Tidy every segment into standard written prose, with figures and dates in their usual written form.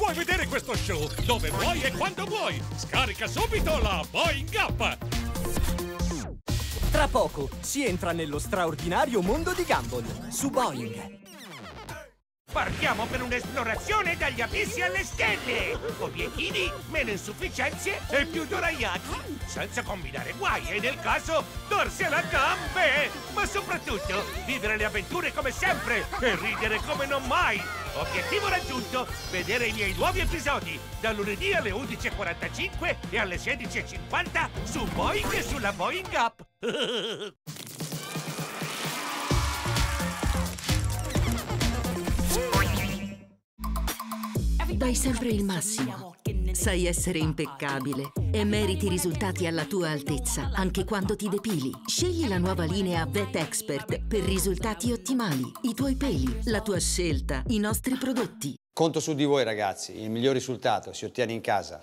Puoi vedere questo show dove vuoi e quando vuoi. Scarica subito la Boeing App. Tra poco si entra nello straordinario mondo di Gumball su Boeing. Partiamo per un'esplorazione dagli abissi alle stelle! Obiettivi, meno insufficienze e più doraiaki! Senza combinare guai e nel caso dorsi alla gambe! Ma soprattutto vivere le avventure come sempre e ridere come non mai! Obiettivo raggiunto! Vedere i miei nuovi episodi da lunedì alle 11:45 e alle 16:50 su Boeing e sulla Boeing App! Dai sempre il massimo. Sai essere impeccabile e meriti risultati alla tua altezza, anche quando ti depili. Scegli la nuova linea Vet Expert per risultati ottimali. I tuoi peli, la tua scelta, i nostri prodotti. Conto su di voi, ragazzi. Il miglior risultato si ottiene in casa.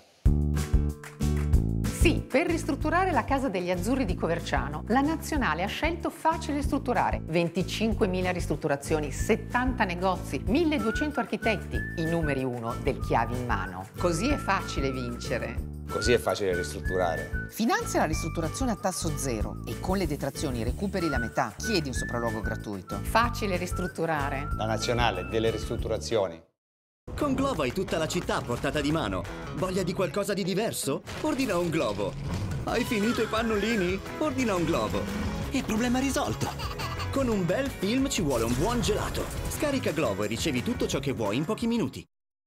Sì, per ristrutturare la casa degli azzurri di Coverciano, la Nazionale ha scelto Facile Strutturare. 25.000 ristrutturazioni, 70 negozi, 1.200 architetti, i numeri 1 del chiavi in mano. Così è facile vincere. Così è facile ristrutturare. Finanzia la ristrutturazione a tasso zero e con le detrazioni recuperi la metà. Chiedi un sopralluogo gratuito. Facile Ristrutturare. La Nazionale delle ristrutturazioni. Con Glovo hai tutta la città a portata di mano. Voglia di qualcosa di diverso? Ordina un Glovo. Hai finito i pannolini? Ordina un Glovo. E problema risolto. Con un bel film ci vuole un buon gelato. Scarica Glovo e ricevi tutto ciò che vuoi in pochi minuti.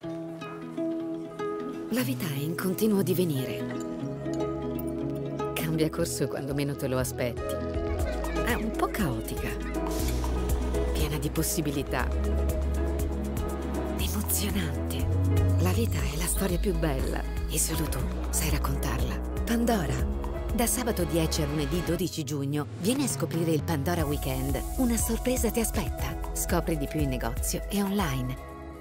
La vita è in continuo divenire. Cambia corso quando meno te lo aspetti. È un po' caotica, piena di possibilità. Emozionante. La vita è la storia più bella e solo tu sai raccontarla. Pandora. Da sabato 10 a lunedì 12 giugno vieni a scoprire il Pandora Weekend. Una sorpresa ti aspetta. Scopri di più in negozio e online.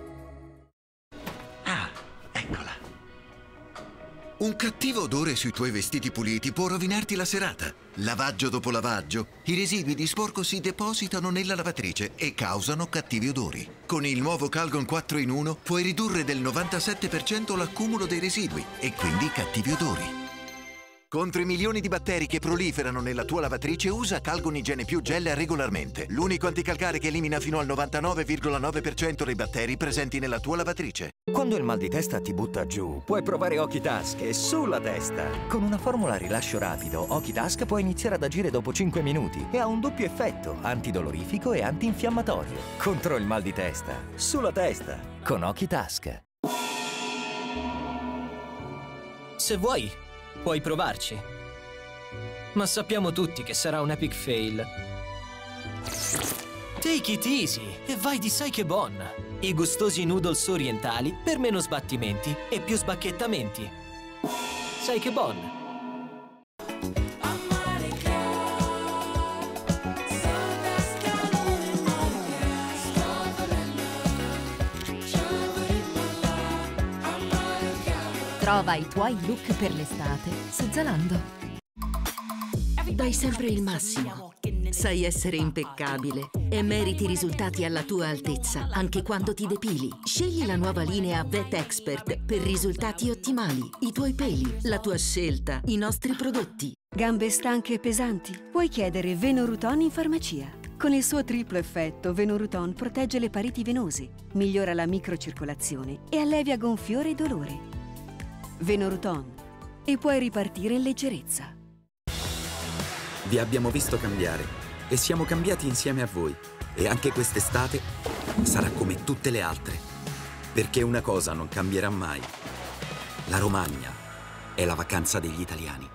Ah, eccola. Un cattivo odore sui tuoi vestiti puliti può rovinarti la serata. Lavaggio dopo lavaggio, i residui di sporco si depositano nella lavatrice e causano cattivi odori. Con il nuovo Calgon 4 in 1 puoi ridurre del 97% l'accumulo dei residui e quindi cattivi odori. Contro i milioni di batteri che proliferano nella tua lavatrice, usa Calgon Igiene Più Gel regolarmente. L'unico anticalcare che elimina fino al 99,9% dei batteri presenti nella tua lavatrice. Quando il mal di testa ti butta giù, puoi provare Okitask sulla testa. Con una formula rilascio rapido, Okitask può iniziare ad agire dopo 5 minuti e ha un doppio effetto, antidolorifico e antinfiammatorio. Contro il mal di testa, sulla testa, con Okitask. Se vuoi, puoi provarci. Ma sappiamo tutti che sarà un epic fail. Take it easy e vai di sai che bon. I gustosi noodles orientali per meno sbattimenti e più sbacchettamenti. Sai che bon. Trova i tuoi look per l'estate su Zalando. Dai sempre il massimo. Sai essere impeccabile e meriti risultati alla tua altezza, anche quando ti depili. Scegli la nuova linea Vet Expert per risultati ottimali. I tuoi peli, la tua scelta, i nostri prodotti. Gambe stanche e pesanti? Puoi chiedere Venoruton in farmacia. Con il suo triplo effetto, Venoruton protegge le pareti venose, migliora la microcircolazione e allevia gonfiore e dolore. Venoruton. E puoi ripartire in leggerezza. Vi abbiamo visto cambiare e siamo cambiati insieme a voi. E anche quest'estate sarà come tutte le altre. Perché una cosa non cambierà mai. La Romagna è la vacanza degli italiani.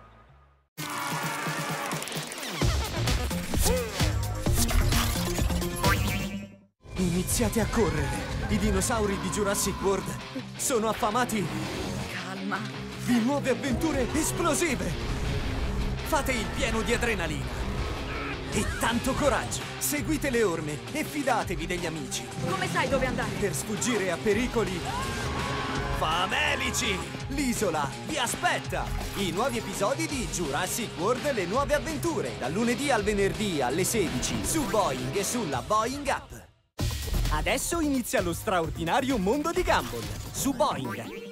Iniziate a correre! I dinosauri di Jurassic World sono affamati di nuove avventure esplosive! Fate il pieno di adrenalina e tanto coraggio! Seguite le orme e fidatevi degli amici! Come sai dove andare? Per sfuggire a pericoli famelici! L'isola vi aspetta! I nuovi episodi di Jurassic World Le nuove avventure, dal lunedì al venerdì alle 16 su Boeing e sulla Boeing App. Adesso inizia lo straordinario mondo di Gumball su Boing.